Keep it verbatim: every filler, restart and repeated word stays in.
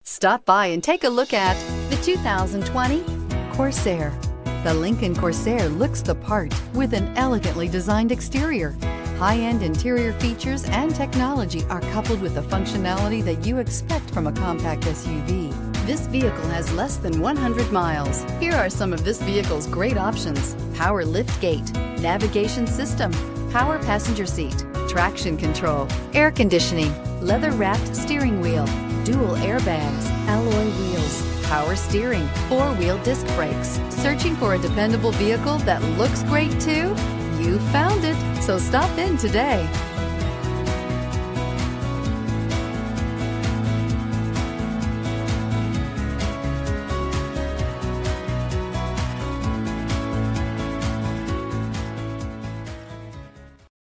Stop by and take a look at the two thousand twenty Corsair. The Lincoln Corsair looks the part with an elegantly designed exterior. High-end interior features and technology are coupled with the functionality that you expect from a compact S U V. This vehicle has less than one hundred miles. Here are some of this vehicle's great options: power liftgate, navigation system, power passenger seat, traction control, air conditioning, leather-wrapped steering wheel, dual airbags, alloy wheels, power steering, four-wheel disc brakes. Searching for a dependable vehicle that looks great too? You found it, so stop in today.